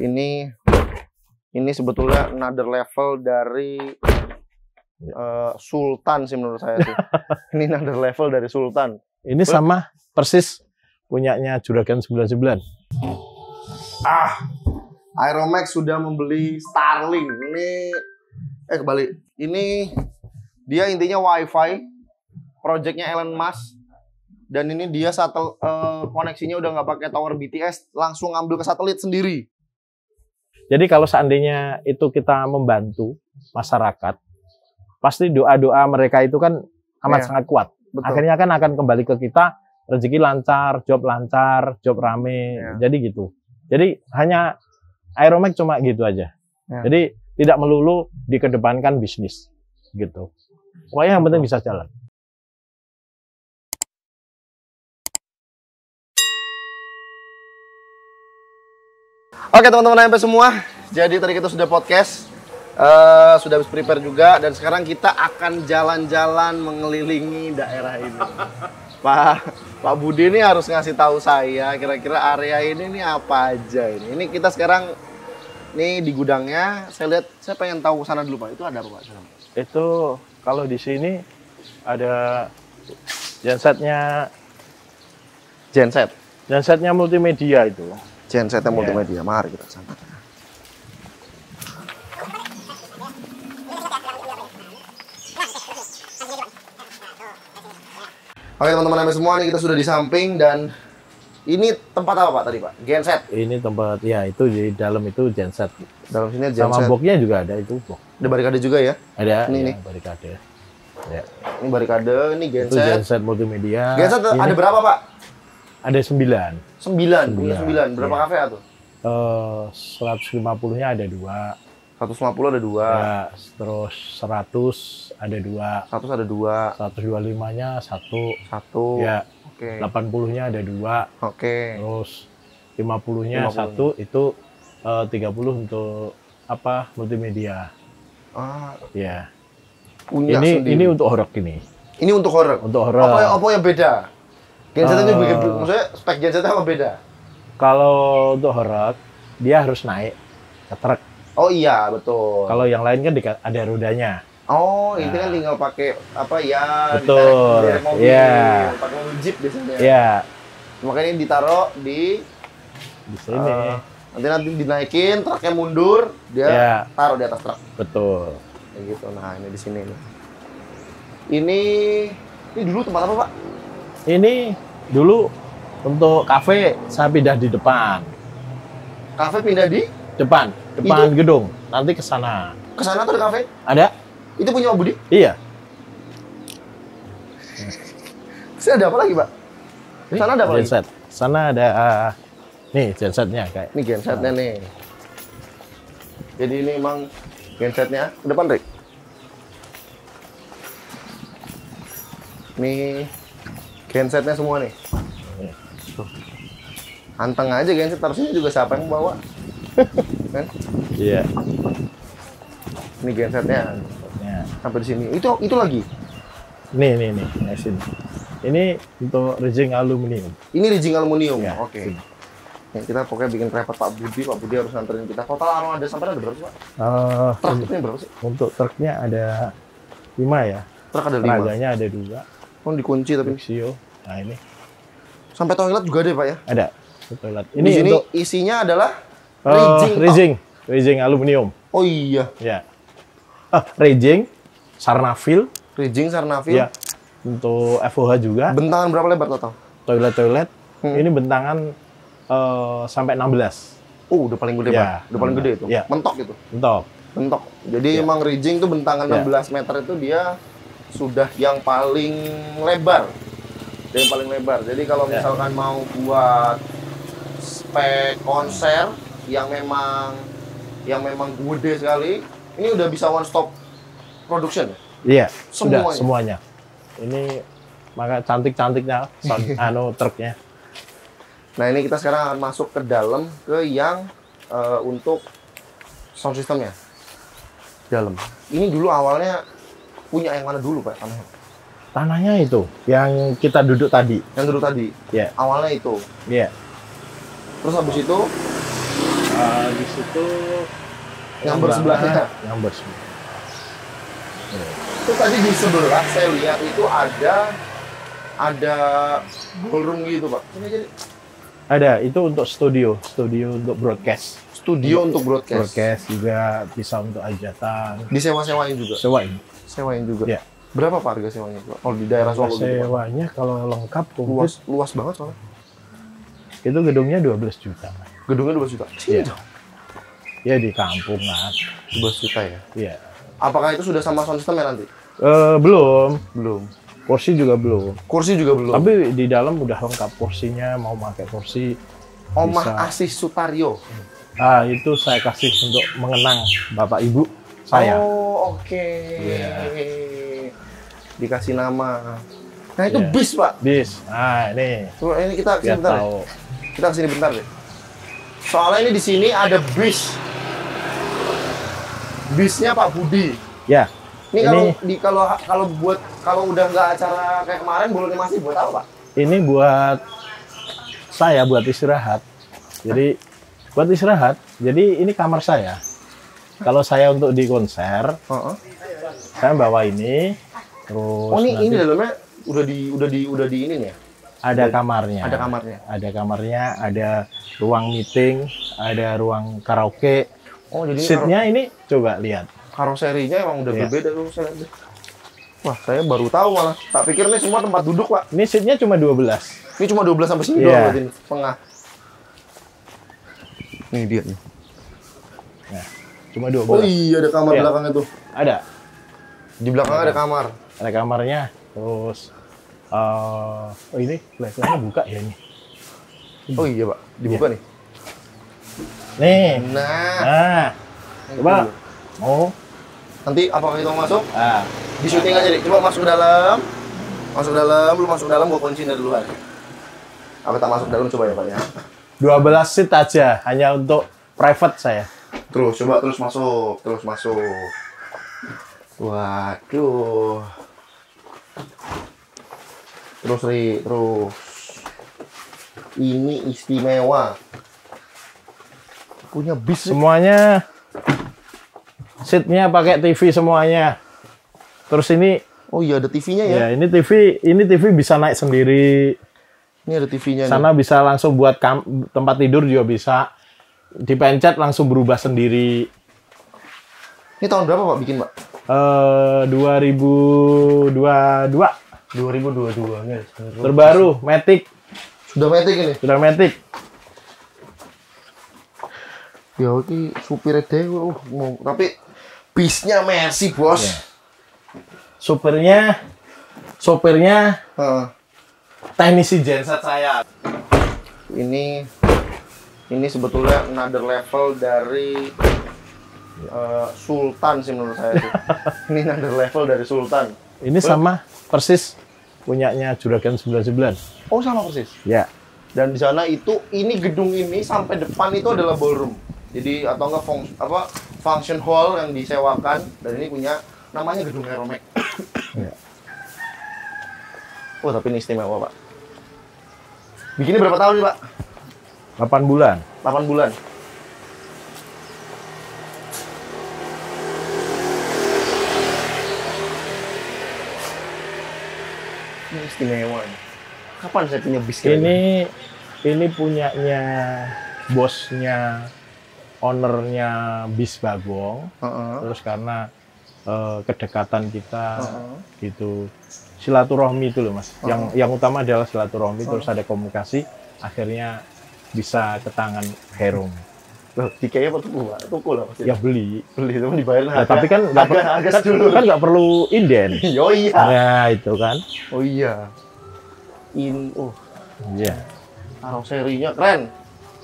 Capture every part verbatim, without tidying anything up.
Ini ini sebetulnya another level dari uh, Sultan sih menurut saya sih. Ini another level dari Sultan. Ini sama persis punyanya Juragan sembilan puluh sembilan. Ah, Aeromax sudah membeli Starlink. Ini eh kembali. Ini dia intinya WiFi, projectnya Elon Musk. Dan ini dia satel uh, koneksinya udah nggak pakai tower B T S, langsung ngambil ke satelit sendiri. Jadi kalau seandainya itu kita membantu masyarakat, pasti doa-doa mereka itu kan amat ya, sangat kuat. Betul. Akhirnya kan akan kembali ke kita, rezeki lancar, job lancar, job rame, ya. Jadi gitu. Jadi hanya Aeromax cuma gitu aja. Ya. Jadi tidak melulu dikedepankan bisnis gitu. Pokoknya yang penting bisa jalan. Oke teman-teman M P semua, jadi tadi kita sudah podcast, uh, sudah habis prepare juga, dan sekarang kita akan jalan-jalan mengelilingi daerah ini. Pak Pak Budi ini harus ngasih tahu saya kira-kira area ini nih apa aja ini. Ini kita sekarang nih di gudangnya. Saya lihat, saya pengen tahu sana dulu Pak. Itu ada apa Pak? Itu kalau di sini ada gensetnya, genset, gensetnya multimedia itu. Gensetnya multimedia, yeah. Mari kita sana. Oke teman-teman semua, ini kita sudah di samping dan ini tempat apa Pak tadi Pak? Genset. Ini tempat ya itu di dalam itu genset. Dalam sini genset. Sama boxnya juga ada itu box. Ada barikade juga ya? Ada. Ini ya, nih. Barikade. Ya. Ini barikade, ini genset. Itu genset multimedia. Genset ini ada berapa Pak? Ada sembilan. Sembilan. Punya sembilan. Berapa ya. kafe itu? Uh, seratus lima puluh-nya ada dua. seratus lima puluh ada dua. Ya, terus seratus ada dua. seratus ada dua. seratus dua puluh lima-nya satu. Satu. Ya. Oke. Okay. delapan puluh-nya ada dua. Oke. Okay. Terus lima puluh-nya satu, itu uh, tiga puluh untuk apa? Multimedia. Ah. Ya. Punya ini sendiri. Ini untuk horeg ini. Ini untuk horeg. Untuk horeg. Apa yang apa yang beda? Gensetnya uh, bikin, maksudnya spek gensetnya apa beda? Kalau untuk horeg dia harus naik ke truk. Oh iya, betul. Kalau yang lain kan ada rodanya. Oh, ini nah. kan tinggal pakai apa ya? Betul. Ditarik mobil, ya. pakai mobil jeep biasanya. Iya. Makanya ini ditaruh di di sini. Uh, nanti nanti dinaikin, truknya mundur, dia ya. Taruh di atas truk. Betul. Kayak gitu. Nah, ini di sini nih. Ini ini dulu tempat apa, Pak? Ini dulu untuk kafe, saya pindah di depan. Kafe pindah di depan, depan itu? Gedung. Nanti ke sana. Ke sana tuh ada kafe? Ada. Itu punya Pak Budi? Iya. Terus ada apa lagi, Pak? Sana ada apa genset. lagi? Sana ada uh, nih gensetnya kayak. Ini gensetnya nah. nih. Jadi ini emang gensetnya ke depan, Rick. Nih gensetnya semua nih. Tuh. Anteng aja genset, harusnya juga siapa yang bawa. Kan? Iya. Ini gensetnya. Ya. Sampai di sini. Itu itu lagi. Nih, nih, nih, nah, sini. Ini untuk rigging aluminium. Ini rigging aluminium. Ya, oke. Okay. Ya, kita pokoknya bikin repot Pak Budi. Pak Budi harus nganterin kita. Total armada ada sampai ada berapa sih, Pak? Uh, Truk ini berapa sih? Untuk truknya ada lima ya. Truk ada lima. Tenaganya ada dua. Oh, dikunci tapi. Luxio. Nah, ini. Sampai toilet juga ada, Pak ya? Ada. Toilet. Ini di sini untuk isinya adalah uh, rigging. Rigging. Rigging aluminium. Oh iya. Ya. Ah, rigging, Sarnafil. Rigging Sarnafil. Ya. Untuk F O H juga. Bentangan berapa lebar total? Toilet-toilet. Hmm. Ini bentangan uh, sampai enam belas. Oh, udah paling gede, ya, Pak. Udah paling gede itu. Ya. Mentok itu. Mentok. Mentok. Jadi ya. Emang rigging itu bentangan ya. enam belas meter itu dia sudah yang paling lebar. Yang paling lebar. Jadi kalau ya. Misalkan mau buat spek konser yang memang yang memang gede sekali, ini udah bisa one stop production. Iya, semuanya. Sudah semuanya. Ini maka cantik-cantiknya anu truknya. Nah, ini kita sekarang akan masuk ke dalam ke yang uh, untuk sound systemnya. Dalam. Ini dulu awalnya punya yang mana dulu, Pak? Tanahnya? Tanahnya itu yang kita duduk tadi. Yang duduk tadi. Iya. Awalnya itu. Iya. Terus habis itu Uh, di situ Yang bersebelahnya. Yang bersebelahan. Itu tadi di sebelah saya lihat itu ada ada ballroom gitu Pak. Ini jadi Ada, itu untuk studio, studio untuk broadcast. studio untuk broadcast. Broadcast juga bisa untuk hajatan. Disewa-sewain juga. Sewain. Sewain juga. Ya. Berapa Pak harga sewanya Pak? Kalau di daerah Solo gitu, Pak? Sewanya kalau lengkap luas komplit luas banget soalnya. itu gedungnya dua belas juta. Gedungnya dua belas juta. Iya. Iya. Ya di kampung kan. dua belas juta ya. Iya. Apakah itu sudah sama sound system ya nanti? Eh, belum. Belum. Kursi juga belum. Kursi juga belum. Tapi di dalam udah lengkap kursinya, mau pakai kursi. Omah bisa. Asih Sutaryo. Ah, itu saya kasih untuk mengenang Bapak Ibu saya. Oh, oke. Iya. Dikasih nama. Nah, itu Iya. bis, Pak. Bis. Nah, ini. Coba ini kita kesini Biar bentar. tahu. Deh. Kita kesini bentar deh. Soalnya ini di sini ada bis. Bisnya Pak Budi. Ya. Ini, Ini- kalau di kalau kalau buat kalau udah nggak acara kayak kemarin bulan masih buat apa, Pak? Ini buat saya buat istirahat. Jadi buat istirahat. Jadi ini kamar saya. Kalau saya untuk di konser, Heeh. saya bawa ini. Terus Oh, ini nanti ini dalamnya udah di udah di udah di ini nih ya. ada kamarnya. Ada kamarnya. Ada kamarnya, ada ruang meeting, ada ruang karaoke. Oh, jadi ini Seatnya ini coba lihat. karo- karoserinya emang udah Iya. berbeda tuh saya lihat deh. Wah, saya baru tahu malah. Tak pikir ini semua tempat duduk, Pak. Ini seatnya cuma dua belas. Ini cuma dua belas sampai sini Iya. doang berarti setengah. Nih dia nih. Nah, cuma dua Oh belas. iya, ada kamar Iya. belakangnya tuh. Ada. Di belakang ada kamar. Ada kamarnya. Terus eh oh ini flash-nya buka ya ini. Oh iya, Pak. Dibuka nih. Nih. Nah, Nah, coba. Itu. Oh. Nanti apakah kita mau masuk? Ah, Di syuting aja deh. Coba masuk dalam. Masuk dalam, lu masuk dalam, gua kuncinya duluan. Apa tak masuk dalam coba ya, Pak ya. dua belas seat aja, hanya untuk private saya. Terus coba terus masuk, terus masuk. Waduh. Terus Ri, terus. Ini istimewa. Punya bis nih. Semuanya seatnya pakai T V semuanya. Terus ini Oh iya ada T V-nya ya. ya ini T V, ini T V bisa naik sendiri. Ini ada T V-nya nih. Sana bisa langsung buat kam- tempat tidur juga bisa. Dipencet langsung berubah sendiri. Ini tahun berapa Pak bikin, Pak? Eh dua ribu dua puluh dua dua ribu dua puluh dua nih. terbaru Matic, Sudah metik ini. sudah Matic. Ya ini supirnya dewe. Uh, mau- tapi bisnya Mercy, Bos. Iya. Supirnya sopirnya Heeh. teknisi genset saya. Ini ini sebetulnya another level dari eh, Sultan sih menurut saya tuh. Ini another level dari Sultan. Ini sama persis punyanya Juragan sembilan sembilan. Oh sama persis. Ya. Dan di sana itu ini gedung ini sampai depan itu adalah ballroom. Jadi atau enggak fung, apa function hall yang disewakan dan ini punya namanya gedung Aeromax. Ya. Oh tapi ini istimewa Pak. Bikinnya berapa tahun nih Pak? delapan bulan. delapan bulan. Ini istimewa ini. Kapan saya punya bis kayak Ini ini punyanya bosnya, ownernya Bis Bagong. Heeh. Terus karena eh, kedekatan kita Heeh. gitu, silaturahmi itu loh Mas. Yang yang utama adalah silaturahmi, terus ada komunikasi, akhirnya bisa ke tangan Herum. Loh, dikaya apa tuku, Pak? Tuku lah pasti. Ya beli. Beli itu dibayarin Nah, harga. tapi kan nggak harga, per- harga kan, dulu. kan nggak perlu inden. Oh iya. Nah itu kan. Oh iya. In oh, Iya. karoserinya keren.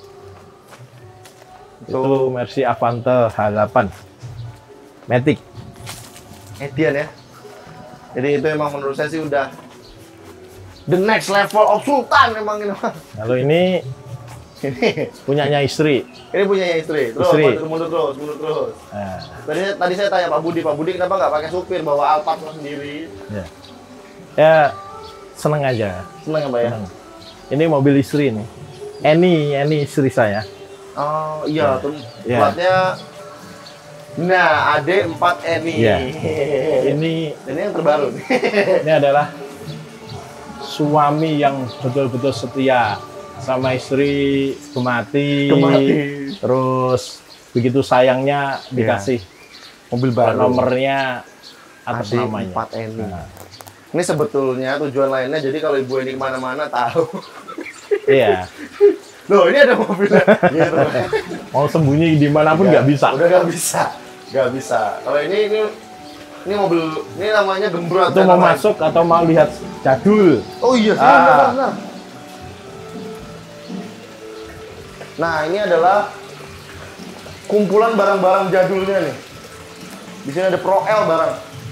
Itu Mercy Avante H delapan. Matic. Edian ya. Jadi itu emang menurut saya sih udah the next level of Sultan emang ini. Lalu ini Ini punyanya istri. ini punyanya istri. Terus Istri. mundur, mundur terus, mundur terus. Nah, Tadi tadi saya tanya Pak Budi, Pak Budi kenapa nggak pakai supir bawa Alphard sendiri? ya. Ya seneng aja. Seneng ya Pak ya? Seneng. Ini mobil istri nih. Eni, Eni istri saya. Oh iya, tuh Ya. platnya. Nah, A D empat N I. Ya. Ini Ini yang terbaru. ini adalah suami yang betul-betul setia sama istri gemati. Gemati. Terus begitu sayangnya dikasih Mobil plat baru. nomornya atas A D namanya. empat N I. Nah, Ini sebetulnya tujuan lainnya, jadi kalau ibu ini kemana-mana tahu. iya. Loh, ini ada mobilnya. Gitu. Mau sembunyi dimanapun nggak bisa. Udah nggak bisa. Nggak bisa. Kalau ini, ini ini mobil, ini namanya Gembrot. Itu ya, mau namanya. masuk atau mau lihat jadul. Oh iya, sih, Ah. benar, benar. Nah, ini adalah kumpulan barang-barang jadulnya nih. Di sini ada Pro L barang.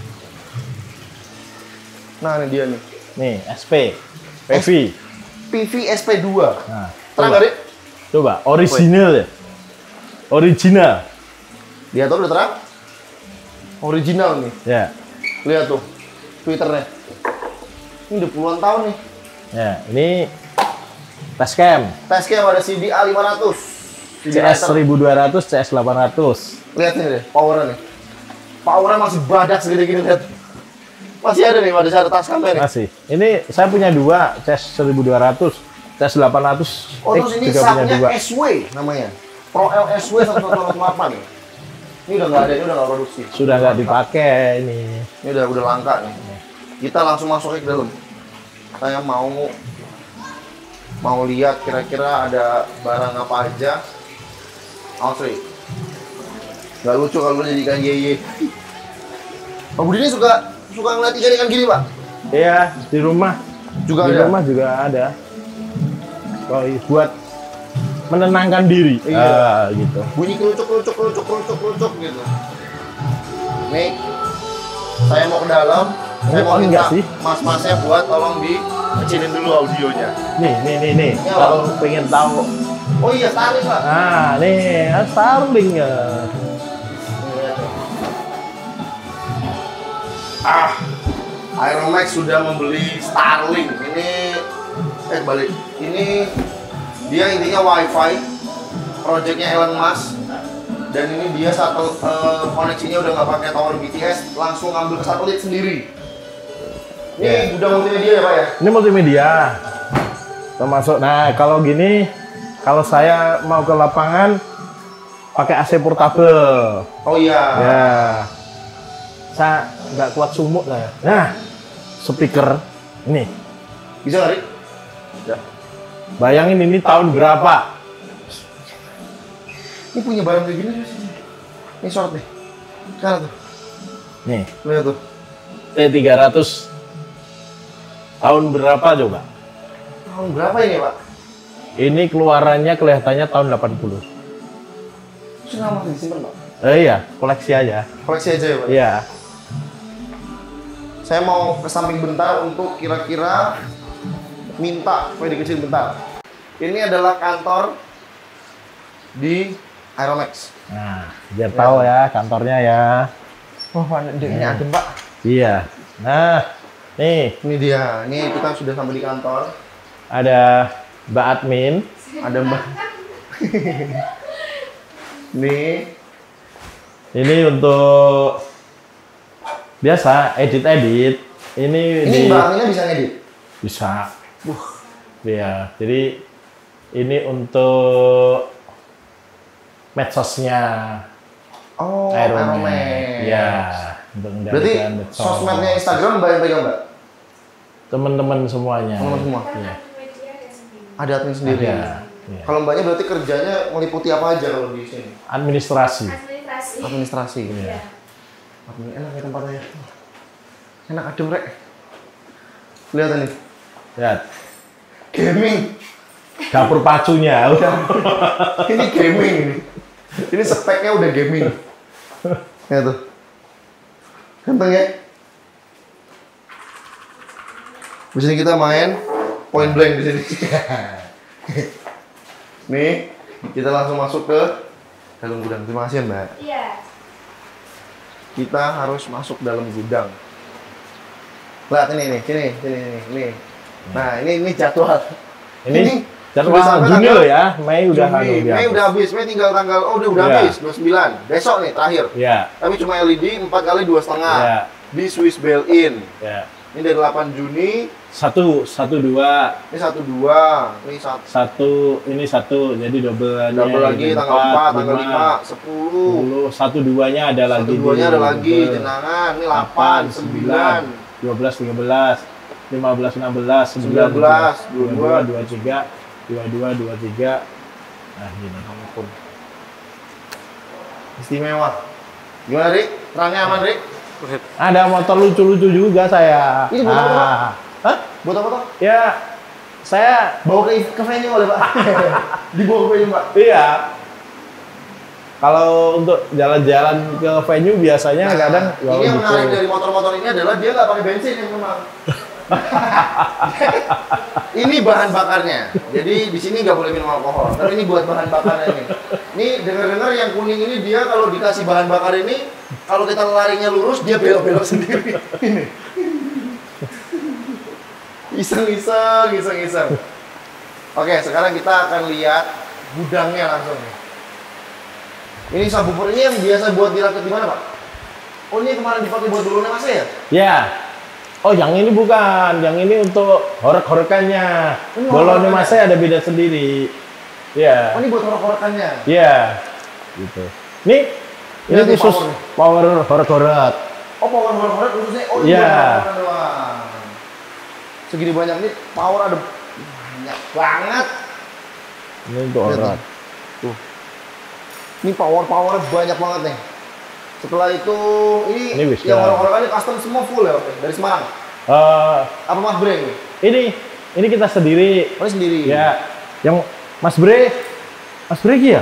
Nah, ini dia nih. Nih, S P, P V. P V S P dua. Nah, Terang coba, nggak, Dik? coba, original ya. Original. Lihat tuh udah terang. Original nih. Ya, Lihat tuh Twitternya. Ini udah puluhan tahun nih. ya. Ini Tascam Tascam ada C D A lima ratus. C C D S Lighter. seribu dua ratus, C S delapan ratus. Lihat nih deh, powernya nih. Powernya masih badak segede gini, lihat. Masih ada nih, ada satu Tascam nih. Masih. Ini saya punya dua, C S seribu dua ratus, C S delapan ratus. Oh, terus ini juga punya subnya dua. S W namanya. Pro L S W seratus delapan nih. Ini udah nggak ada, ini udah nggak produksi. Sudah nggak dipakai ini. Ini udah udah langka nih. Kita langsung masuk ke dalam. Saya mau mau lihat kira-kira ada barang apa aja. Asli. Nggak lucu kalau jadi ikan yeye. Pak Budi ini suka suka ngeliat ikan-ikan gini, Pak? Iya, di rumah. Juga di ada. rumah juga ada. Kalau buat menenangkan diri. Iya. Ah, gitu. Bunyi kerucuk kerucuk kerucuk kerucuk kerucuk gitu. Nih, saya mau ke dalam. Saya Ini mau on minta nggak sih? mas-masnya buat tolong dikecilin dulu audionya. Nih, nih, nih, nih. Ini apa? Kalau pengen tahu, Oh iya, Starlink, Pak. ah, nih, Starlink ya. Ah, Aeromax sudah membeli Starlink. Ini eh balik. Ini dia intinya WiFi, projectnya Elon Musk. Dan ini dia satu eh, koneksinya udah nggak pakai tower B T S, langsung ngambil ke satelit sendiri. Ini Yeah. udah multimedia ya, Pak ya? Ini multimedia. Termasuk, nah kalau gini, kalau saya mau ke lapangan pakai A C portable. Oh iya. Ya, saya nggak kuat sumuk saya. Nah, speaker ini. Bisa nggak, Rik? Ya. Bayangin ini tahun berapa? Ini punya barang kayak gini sih. Ini short nih. Sekarang tuh. Nih, Lihat tuh. T tiga ratus tahun berapa coba? Tahun berapa ini, Pak? Ini keluarannya kelihatannya tahun delapan puluh. Sudah masih disimpan, Pak. Eh iya, koleksi aja. Koleksi aja ya, Pak? Iya. Saya mau ke samping bentar untuk kira-kira minta supaya dikecil bentar. Ini adalah kantor di Aeromax. Nah, biar tahu ya kantornya ya. Wah, ini Ya. adem, Pak. Iya. Nah, nih Ini dia. Ini kita sudah sampai di kantor. ada Mbak Admin. Ada Mbak. Nih. Ini untuk biasa edit-edit. Ini, Ini di Mbak Aminnya bisa ngedit? bisa. Iya. Jadi ini untuk medsosnya Oh, Aeromax. Aeromax. Iya. Untuk Berarti mengendalikan medsos. sosmednya Instagram Mbak yang pegang, Mbak? Teman-teman semuanya. Teman-teman semua? Iya. Ada admin sendiri. Ada. Iya. Kalau Mbaknya berarti kerjanya meliputi apa aja kalau di sini? Administrasi. Administrasi. Administrasi. Iya. Admin enak ya tempatnya. Enak adem, Rek. Lihat ini. Lihat. Gaming. Dapur pacunya. Ini gaming ini. Ini speknya udah gaming. Ya tuh. Ganteng ya? Di sini kita main point blank di sini. Nih, kita langsung masuk ke dalam gudang. Terima kasih ya, Mbak. Iya. Kita harus masuk dalam gudang. Lihat ini nih, sini, sini, sini, nih. Nah, ini ini jadwal. Ini Ini Jadwal Juni loh ya, Mei udah Juni, anu, Mei udah habis, Mei tinggal tanggal, oh udah udah Iya. habis, dua puluh sembilan. Besok nih terakhir. Ya, Tapi cuma L E D empat kali dua setengah ya, di Swiss Bail-in. ya. Ini dari delapan Juni, Satu, satu dua, ini satu dua, ini satu. satu, ini satu, jadi double Double lagi tanggal empat, tanggal lima, sepuluh. sepuluh, satu duanya ada lagi. Satu duanya di ada lagi, double. jenangan. Ini delapan, sembilan, dua belas, tiga belas, lima belas, enam belas, sembilan belas, dua puluh dua, dua puluh tiga, dua puluh dua, dua puluh tiga. Nah, gini. ampun. Istimewa. Gimana, Rik? Terangnya aman, Rik? Ada motor lucu-lucu juga saya. Ini buat apa, Pak? Ah. Hah? Buat apa, Pak? Ya, saya Bawa ke, ke venue oleh Pak. Dibawa ke venue, Pak. iya. Kalau untuk jalan-jalan ke venue biasanya Nah, kadang ini yang gitu. menarik dari motor-motor ini adalah dia nggak pakai bensin yang memang. Ini bahan bakarnya. Jadi di sini nggak boleh minum alkohol. Tapi ini buat bahan bakarnya ini. Ini dengar-dengar yang kuning ini dia kalau dikasih bahan bakar ini, kalau kita larinya lurus dia belok-belok sendiri. Ini. Iseng-iseng, iseng-iseng. Oke, sekarang kita akan lihat gudangnya langsung. Ini subwoofer ini yang biasa buat dirakit di mana, Pak? Oh, ini kemarin dipakai buat balonnya Mas ya? Ya. Oh, yang ini bukan. Yang ini untuk horek-horekannya. Ini Balonnya horek-horekannya? Mas saya ada beda sendiri. Ya. Oh, ini buat horek-horekannya. Iya. Gitu. Nih, ini Ini khusus power nih. power horek-horek. Oh, power horek-horek khususnya. Oh, ini Iya. buat horek-horekan doang. Segini banyak nih, power ada banyak banget. Ini untuk Lihat horek. Tuh. Ini power-power banyak banget nih. Setelah itu, ini, Ini wis yang dah. horek-horekannya custom semua full ya, Pak? Dari Semarang. Eh, Apa Mas Bre ini? ini ini kita sendiri. Oh, ini sendiri. Ya. Yang Mas Bre, Mas Bre ya?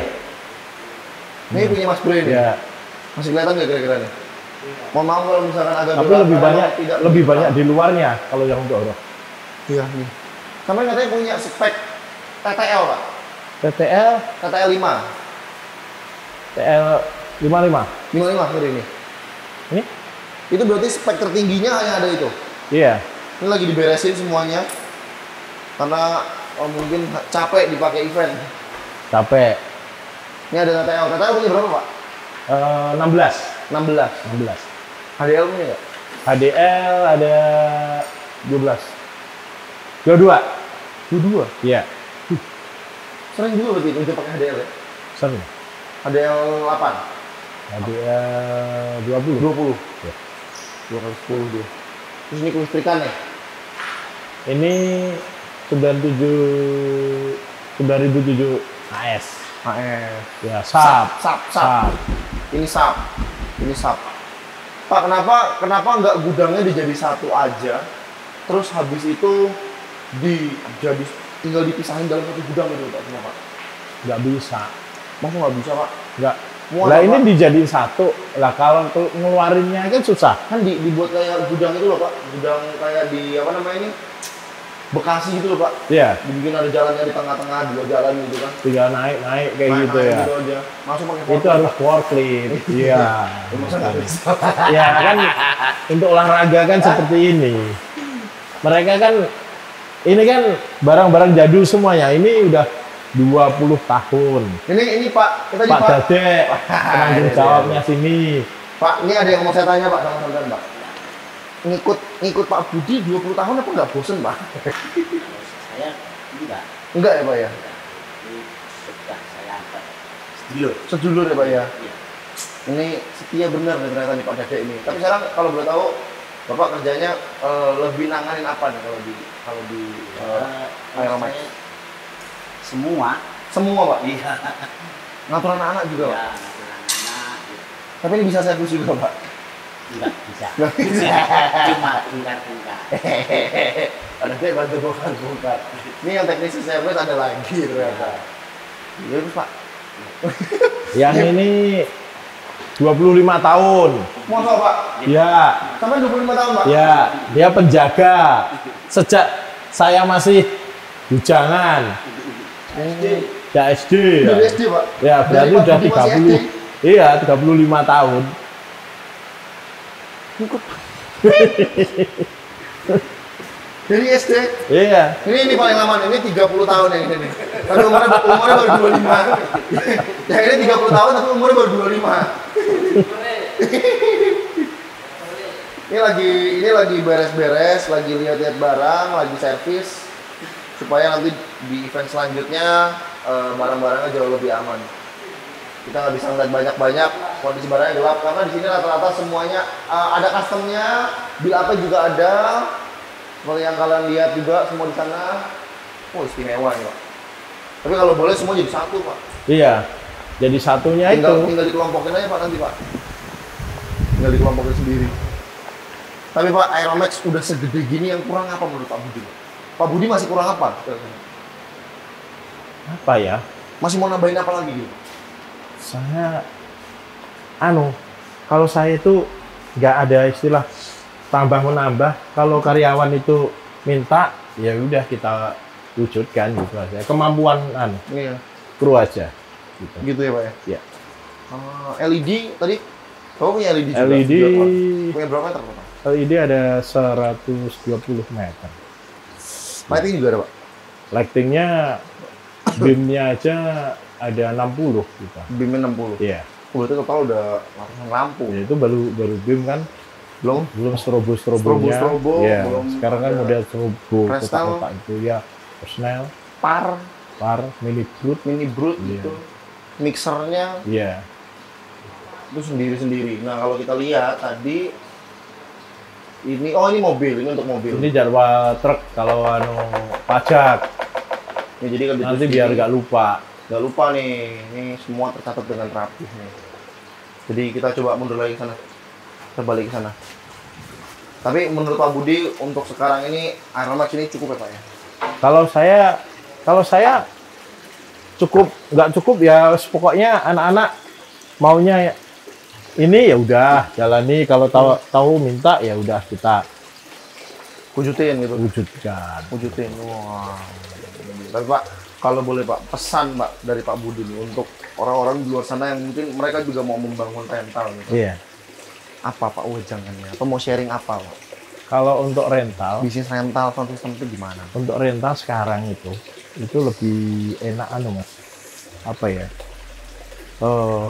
Ini punya Mas Bre nih. Ya. Masih kelihatan nggak kira-kira nih? Mohon maaf kalau misalkan agak Tapi gelap, lebih karena banyak tidak lebih kelihatan. banyak di luarnya kalau yang untuk horek. Iya nih. Sampai katanya punya spek T T L, Pak. T T L, T T L lima. T L lima puluh lima. lima puluh lima ngeri ini. Ini? Itu berarti spek tertingginya hanya ada itu. Iya. Ini lagi diberesin semuanya. Karena oh, mungkin capek dipakai event. Capek. Ini ada T T L. T T L punya berapa, Pak? Eh, enam belas. enam belas. enam belas. H D L punya nggak? H D L ada dua belas. dua puluh dua. dua puluh dua. Iya. Sering juga berarti untuk pakai H D L ya. Sering. H D L delapan. H D L dua puluh. dua puluh. Ya. dua kali sepuluh dia. Terus ini kelistrikan ya? Ini sembilan puluh tujuh sembilan ribu tujuh A S. H S. Ya, sap. Sap, sap. Ini sap. Ini sap. Pak, kenapa kenapa nggak gudangnya dijadi satu aja? Terus habis itu di jadi tinggal dipisahin dalam satu gudang gitu, Pak? Kenapa? Nggak bisa. Masa nggak bisa, Pak? Nggak. Muat, Lah Pak. ini dijadiin satu. Lah kalau tuh ngeluarinnya kan susah. Kan di, dibuat kayak gudang itu loh, Pak. Gudang kayak di apa namanya ini? Bekasi gitu loh, Pak. Iya. Dibikin ada jalannya di tengah-tengah, dua jalan gitu kan. Tinggal naik-naik kayak Naik- gitu naik ya. Gitu aja. Langsung pakai Itu forklift, harus Pak. forklift. Iya. Masa nggak bisa? Ya kan untuk olahraga kan seperti ini. Mereka kan ini kan barang-barang jadul semuanya. Ini udah dua puluh tahun. Ini ini Pak, kita di Pak Pak. Dadek, penanggung Iya, jawabnya sini. Pak, ini ada yang mau saya tanya Pak sama sampean Pak. Ngikut ngikut Pak Budi dua puluh tahun apa nggak bosen Pak? Saya enggak, Enggak ya Pak ya? ini sudah saya anggap sedulur. Sedulur ya Pak ya? Iya. Ini setia benar nih ternyata nih Pak Dadek ini. Tapi sekarang kalau boleh tahu, Bapak kerjanya eh, lebih nanganin apa nih kalau di kalau di eh, Eh, Aeromax? saya semua, Semua Pak? iya, Ngatur anak-anak juga Pak? ya, anak-anak, Tapi ini bisa servis juga Pak? enggak bisa. Nggak bisa. Cuma bongkar-bongkar. Ada Dadek bantu bongkar-bongkar. Ini yang teknisi servis ada lagi ternyata. Ya terus Pak. Yang ini dua puluh lima tahun. Masa Pak? Ya, Sampai dua puluh lima tahun Pak? ya, dia penjaga sejak saya masih bujangan. Ini Ya S D. dari Ya, S D Pak? ya Dari berarti Pak udah Budi tiga masih puluh. S D? Iya, tiga puluh lima tahun. Ikut. Dari S D. Iya. Ini ini paling lama nih, ini tiga puluh tahun yang ini nih. Tapi umurnya, umurnya baru dua puluh lima. Yang ini tiga puluh tahun tapi umurnya baru dua puluh lima. Ini lagi ini lagi beres-beres, lagi lihat-lihat barang, lagi servis supaya nanti di event selanjutnya uh, barang-barangnya jauh lebih aman. Kita nggak bisa ngeliat banyak-banyak, kondisi barangnya gelap karena di sini rata-rata semuanya uh, ada customnya, bill apa juga ada. Seperti yang kalian lihat juga semua di sana. Oh, istimewa nih, Pak. Tapi kalau boleh semua jadi satu, Pak. Iya. Jadi satunya tinggal, itu. Tinggal dikelompokin aja, Pak, nanti, Pak. Tinggal dikelompokin sendiri. Tapi, Pak, Aeromax udah segede gini, yang kurang apa menurut Pak Budi? Pak Budi masih kurang apa? Apa ya? Masih mau nambahin apa lagi gitu? Saya, anu, kalau saya itu nggak ada istilah tambah menambah. Kalau karyawan itu minta, ya udah kita wujudkan gitu aja. Kemampuan anu, Iya. kru aja. Gitu. Gitu ya, Pak ya? Iya. Uh, L E D tadi, kamu punya L E D juga? L E D, juga, punya berapa meter, Pak? L E D ada seratus dua puluh meter. Lighting juga ada, Pak? Lightingnya, beamnya aja ada enam puluh gitu. Beamnya enam puluh? Iya. Oh, berarti kepala udah langsung lampu. Ya, itu baru baru beam kan. Belum? Belum strobo strobonya. Strobo-strobo, Ya, belum sekarang kan ada model strobo Fresnel. kotak-kotak itu ya. Fresnel, Par, par, mini brut. mini brut Iya. gitu. Mixernya Iya. itu sendiri-sendiri. Nah, kalau kita lihat tadi ini, oh ini mobil, ini untuk mobil. Ini jadwal truk kalau anu pajak. Ya, jadi kan Nanti biar nggak lupa. nggak lupa nih, ini semua tercatat dengan rapi nih. Jadi kita coba mundur lagi ke sana, kita balik ke sana. Tapi menurut Pak Budi untuk sekarang ini Aeromax ini cukup ya, Pak ya? Kalau saya, kalau saya cukup, nggak cukup ya. Pokoknya anak-anak maunya ini ya udah jalani. Kalau tahu tahu minta ya udah kita Wujudin gitu. wujudkan. Wujudin. Wah. Tapi Pak, kalau boleh Pak, pesan Pak dari Pak Budi nih untuk orang-orang di luar sana yang mungkin mereka juga mau membangun rental gitu. Iya. Apa Pak wejangannya? Atau mau sharing apa Pak? Kalau untuk rental, Bisnis rental sound system itu gimana? untuk rental sekarang itu itu lebih enak anu Mas. Apa ya? Eh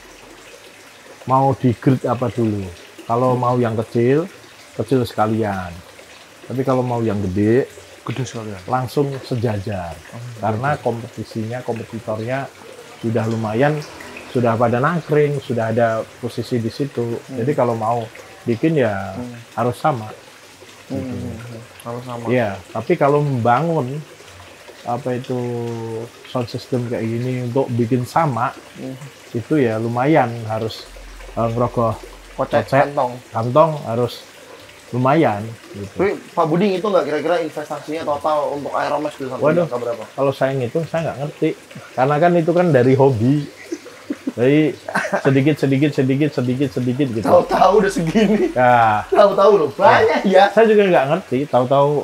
mau di grade apa dulu? Kalau mau yang kecil, kecil sekalian. Tapi kalau mau yang gede, Gede sekali ya? langsung sejajar. Karena kompetisinya, kompetitornya sudah lumayan, sudah pada nangkring, sudah ada posisi di situ. Jadi kalau mau bikin ya harus sama. Hmm, harus sama. Iya, tapi kalau membangun apa itu sound system kayak gini untuk bikin sama, Hmm. itu ya lumayan harus uh, ngerogoh Kocek Kocek. kantong. kantong harus lumayan gitu. Tapi Pak Budi itu nggak kira-kira investasinya total untuk Aeromax itu sampai Waduh. angka berapa? Kalau saya ngitung saya nggak ngerti, karena kan itu kan dari hobi, dari sedikit sedikit sedikit sedikit sedikit gitu. Tahu-tahu udah segini. Nah, Tahu-tahu loh, banyak ya. saya juga nggak ngerti, tahu-tahu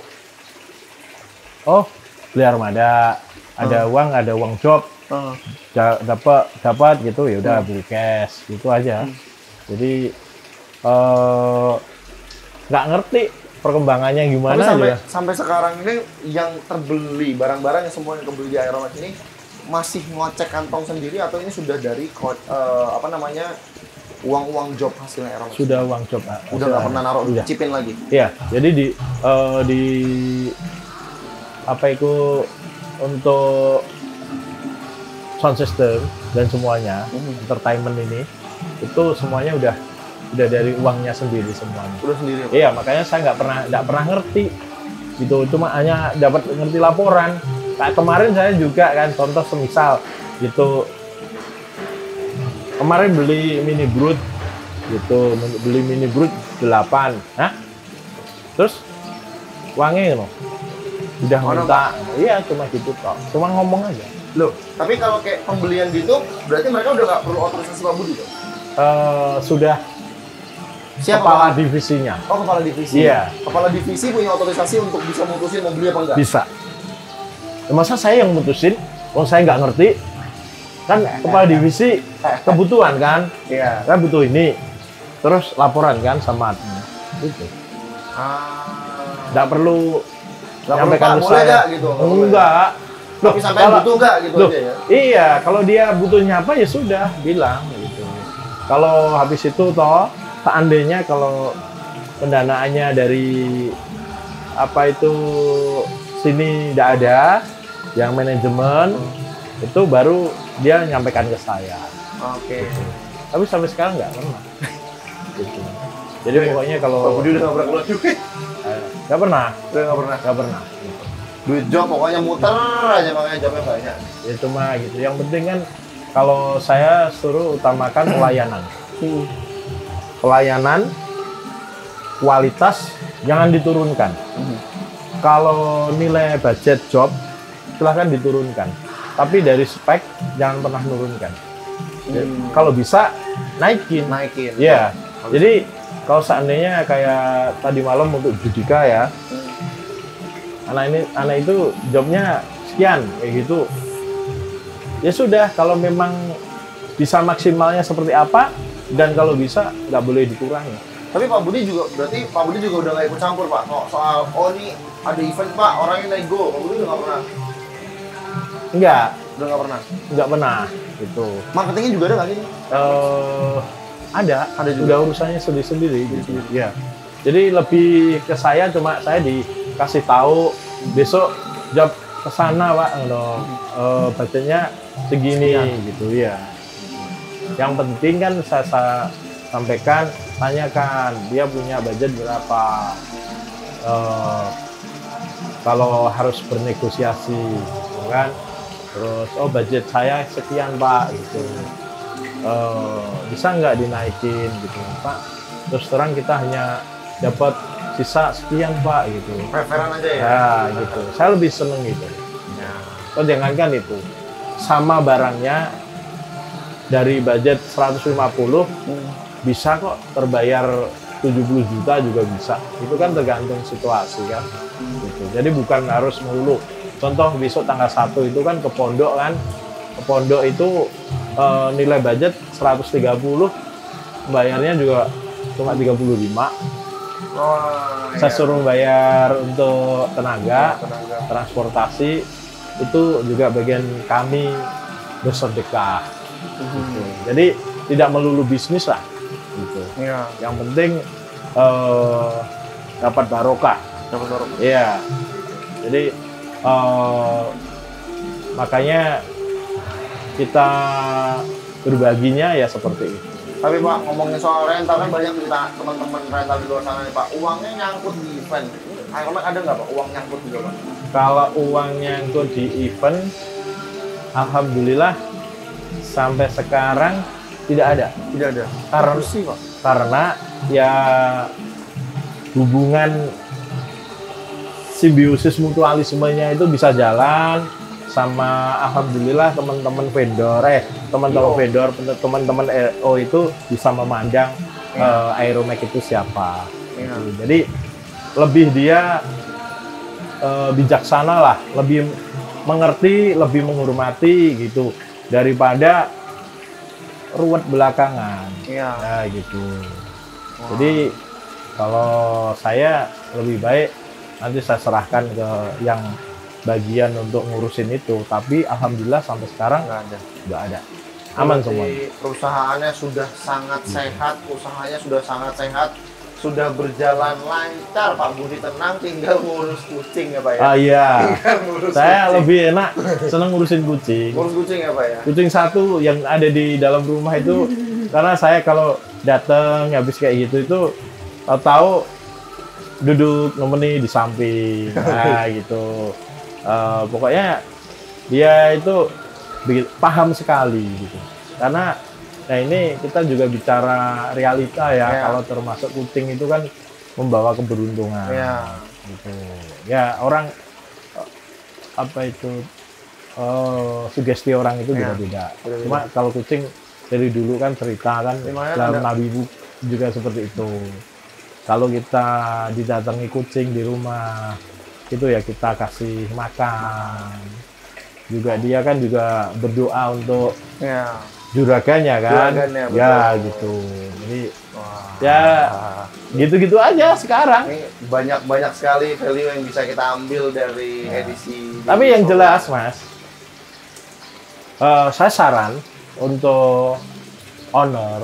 oh beli armada, ada uang, ada uang job, Hmm. da- dapat dapat gitu ya udah beli cash gitu aja. Jadi eh, nggak ngerti perkembangannya Tapi gimana sampai aja. sampai sekarang ini yang terbeli barang-barang yang semua yang terbeli di Aeromax ini masih ngocek kantong sendiri atau ini sudah dari ko- eh, apa namanya uang-uang job hasilnya Aeromax? Sudah uang job. Udah nggak pernah naruh Udah. cipin lagi. Iya, jadi di eh, di apa itu untuk sound system dan semuanya entertainment ini itu semuanya udah udah dari uangnya sendiri semuanya. Udah sendiri. Pak? Iya, makanya saya nggak pernah nggak pernah ngerti gitu, cuma hanya dapat ngerti laporan. Kayak kemarin saya juga kan, contoh semisal gitu, kemarin beli mini brut gitu, beli mini brut delapan, nah terus uangnya loh udah Mana, minta, iya cuma gitu toh, cuma ngomong aja. Loh, tapi kalau kayak pembelian gitu, berarti mereka udah nggak perlu otorisasi Pak Budi dong? Eh, sudah Siapa kepala Pak? divisinya Oh, kepala divisi. Iya. Kepala divisi punya otorisasi untuk bisa mutusin mau beli apa enggak? bisa. Ya, masa saya yang mutusin, oh saya nggak ngerti, kan kepala divisi kebutuhan kan, Iya. kan butuh ini, terus laporan kan sama admin. Gitu. Ah. Nggak perlu Nggak perlu, nyampaikan Pak, ke boleh saya. nggak gitu? Nggak boleh. Enggak. Loh, Tapi sampai kalau- butuh nggak gitu loh, aja ya? Iya, kalau dia butuhnya apa ya sudah bilang gitu. Kalau habis itu toh, seandainya kalau pendanaannya dari apa itu sini tidak ada, yang manajemen itu baru dia nyampaikan ke saya. Oke. Tapi sampai sekarang nggak pernah. Gitu. Jadi pokoknya kalau Pak Budi udah nggak pernah keluar duit. eh, nggak pernah, Udah nggak pernah. nggak pernah. Gitu. Duit job pokoknya muter aja, makanya jobnya banyak. Ya cuma gitu. Yang penting kan kalau saya suruh utamakan pelayanan. Pelayanan, kualitas jangan diturunkan. Kalau nilai budget job silahkan diturunkan. Tapi dari spek jangan pernah menurunkan. Ya, Hmm. Kalau bisa naikin. Naikin. Ya. Jadi kalau seandainya kayak tadi malam untuk Judika ya, anak ini anak itu jobnya sekian kayak gitu. Ya sudah, kalau memang bisa maksimalnya seperti apa dan kalau bisa nggak boleh dikurangi. Tapi Pak Budi juga, berarti Pak Budi juga udah nggak ikut campur Pak. So- soal, oh ini ada event Pak, orangnya nego. Pak Budi udah nggak pernah. Enggak, Udah nggak pernah. nggak pernah gitu. Marketingnya juga ada nggak sih? Eh ada, Ada juga. udah urusannya sendiri-sendiri gitu. Ya. Jadi lebih ke saya, cuma saya dikasih tahu besok job ke sana Pak, no, eh, budgetnya segini gitu ya. Yang penting kan saya, saya sampaikan, tanyakan dia punya budget berapa. Eh, kalau harus bernegosiasi, gitu kan. Terus, oh budget saya sekian Pak, gitu. Eh, bisa nggak dinaikin gitu Pak? Terus terang kita hanya dapat sisa sekian Pak, gitu. Preferan aja ya. Ya, gitu. Saya lebih seneng gitu. Ya. Oh, jangankan itu, sama barangnya dari budget seratus lima puluh bisa kok terbayar tujuh puluh juta juga bisa. Itu kan tergantung situasi kan. Gitu. Jadi bukan harus melulu. Contoh besok tanggal satu itu kan ke pondok kan. Ke pondok itu eh, nilai budget seratus tiga puluh, bayarnya juga cuma tiga puluh lima. Oh, Saya iya. suruh bayar untuk tenaga, Tenaga. transportasi, itu juga bagian kami bersedekah. Gitu. Jadi tidak melulu bisnis lah. Gitu. Iya. Yang penting eh, dapat barokah. Dapat baru. Iya. Jadi eh, makanya kita berbaginya ya seperti itu. Tapi Pak, ngomongin soal rental kan banyak kita teman-teman rental di luar sana nih Pak. Uangnya nyangkut di event. Ironman ada nggak Pak uang nyangkut juga Pak? Kalau uangnya nyangkut di event, alhamdulillah sampai sekarang tidak ada. Tidak ada. Karena sih Pak. karena ya hubungan simbiosis mutualismenya itu bisa jalan, sama alhamdulillah teman-teman vendor eh teman-teman Yo. vendor teman-teman R O itu bisa memandang Iya. eh, Aeromax itu siapa. Iya. Gitu. Jadi lebih dia eh, bijaksana lah, lebih mengerti, lebih menghormati gitu daripada ruwet belakangan. Iya. Nah, gitu. Wah. Jadi kalau saya lebih baik nanti saya serahkan ke yang bagian untuk ngurusin itu. Tapi alhamdulillah sampai sekarang nggak ada. nggak ada. Aman Berarti semua. Perusahaannya sudah sangat sehat, usahanya sudah sangat sehat, sudah berjalan lancar. Pak Budi tenang, tinggal ngurus kucing ya Pak ya. Ah iya. Tinggal ngurus Saya kucing. lebih enak seneng ngurusin kucing. ngurus kucing ya Pak ya. Kucing satu yang ada di dalam rumah itu karena saya kalau datang habis kayak gitu itu tahu duduk nemeni di samping, nah gitu. Eh, pokoknya dia itu bikin- paham sekali gitu. Karena nah ini kita juga bicara realita ya, Ya. kalau termasuk kucing itu kan membawa keberuntungan. Iya. Gitu. Ya orang eh, apa itu eh, sugesti orang itu Ya. beda-beda. Beda-beda. Cuma kalau kucing dari dulu kan cerita kan Lumayan dalam ada- Nabi Bu juga seperti itu. Kalau kita didatangi kucing di rumah, itu ya kita kasih makan. Juga dia kan juga berdoa untuk Iya. juraganya kan. Juragannya, Ya betul. gitu. Jadi Wah. ya gitu-gitu aja sekarang. Ini banyak-banyak sekali value yang bisa kita ambil dari Ya. edisi. Tapi yang jelas Mas, eh, saya saran untuk owner,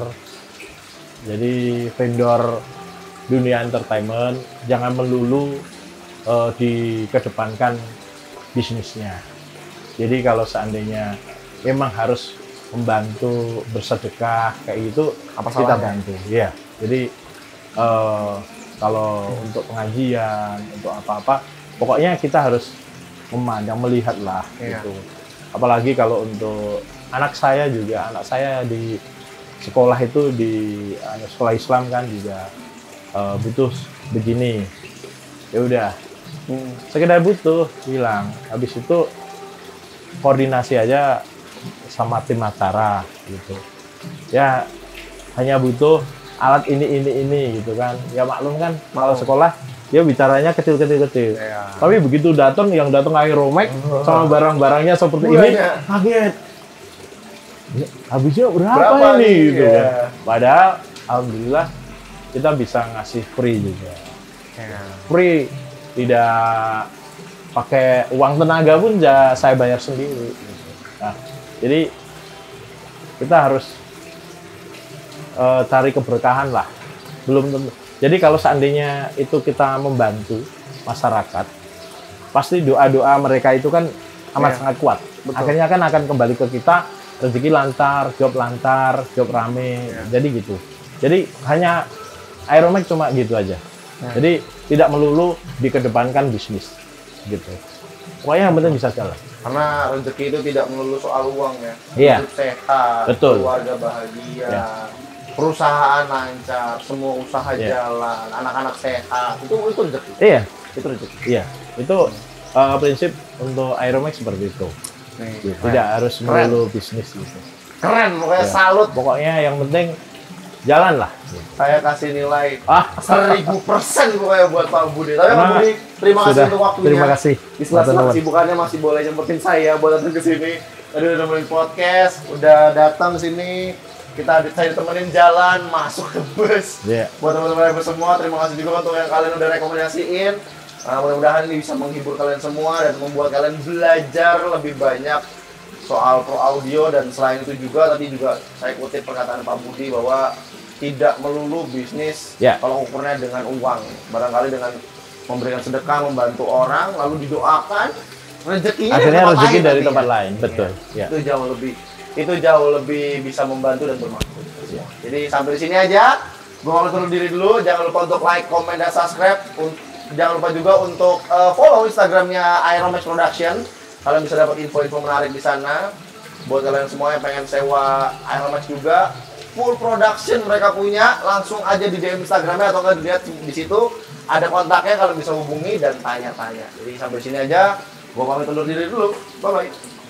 jadi vendor dunia entertainment, jangan melulu eh, dikedepankan bisnisnya. Jadi kalau seandainya memang harus membantu bersedekah kayak gitu, Apa kita salahnya? bantu. Iya. Jadi eh, kalau untuk pengajian, untuk apa-apa, pokoknya kita harus memandang, melihat lah Iya. gitu. Apalagi kalau untuk anak saya juga, anak saya di sekolah itu di anu, sekolah Islam kan juga eh, butuh begini. Ya udah, Hmm. sekedar butuh bilang. Habis itu koordinasi aja sama tim acara gitu. Ya hanya butuh alat ini ini ini gitu kan. Ya maklum kan kalau sekolah dia bicaranya kecil-kecil kecil. Iya. Tapi begitu datang yang datang Aeromax sama barang-barangnya seperti ini, Mulanya. kaget. Ya, habisnya berapa, Berapa ini nih? gitu Iya. kan. Padahal alhamdulillah kita bisa ngasih free juga. Iya. Free, tidak pakai uang tenaga pun ja, saya bayar sendiri. gitu. Nah, jadi kita harus eh, cari keberkahan lah. Belum tentu. Jadi kalau seandainya itu kita membantu masyarakat, pasti doa-doa mereka itu kan amat Iya. sangat kuat. Betul. Akhirnya kan akan kembali ke kita, rezeki lancar, job lancar, job rame. Iya. Jadi gitu. Jadi hanya Aeromax cuma gitu aja. Nah. Jadi tidak melulu dikedepankan bisnis gitu. Pokoknya yang penting bisa jalan. Karena rezeki itu tidak melulu soal uang ya. Iya. Hidup sehat, Betul. keluarga bahagia, Iya. perusahaan lancar, semua usaha Iya. jalan, anak-anak sehat. Itu itu rezeki. Iya, Itu rezeki. iya. Itu uh, prinsip untuk Aeromax seperti itu. Nih, Gitu. keren. Tidak harus Keren. melulu bisnis gitu. Keren, pokoknya Iya. salut. Pokoknya yang penting jalan lah. Saya kasih nilai Ah, seribu persen pokoknya buat Pak Budi. Tapi Pak Karena Budi, terima kasih sudah. untuk waktunya. Terima kasih. Di sela-sela teman-teman. kesibukannya masih boleh nyempetin saya buat datang ke sini. Tadi udah nemenin podcast, udah datang sini. Kita saya ditemenin jalan, masuk ke bus. Iya. Buat teman-teman yang semua, terima kasih juga untuk yang kalian udah rekomendasiin. Nah, mudah-mudahan ini bisa menghibur kalian semua dan membuat kalian belajar lebih banyak soal pro audio. Dan selain itu juga tadi juga saya kutip perkataan Pak Budi bahwa tidak melulu bisnis Ya. kalau ukurnya dengan uang. Barangkali dengan memberikan sedekah, membantu orang, lalu didoakan, rezekinya Akhirnya dari tempat rezeki lain dari nantinya. tempat lain, betul. Iya. Ya. Itu jauh lebih itu jauh lebih bisa membantu dan bermanfaat. Ya. Jadi sampai di sini aja. Gue pamit undur diri dulu. Jangan lupa untuk like, comment, dan subscribe. Un- Jangan lupa juga untuk uh, follow Instagramnya Aeromax Production. Kalian bisa dapat info-info menarik di sana. Buat kalian semua yang pengen sewa Aeromax juga, full production mereka punya. Langsung aja di D M Instagramnya atau nggak dilihat di situ ada kontaknya. Kalian bisa hubungi dan tanya-tanya. Jadi sampai sini aja. Gue pamit undur diri dulu. Bye bye.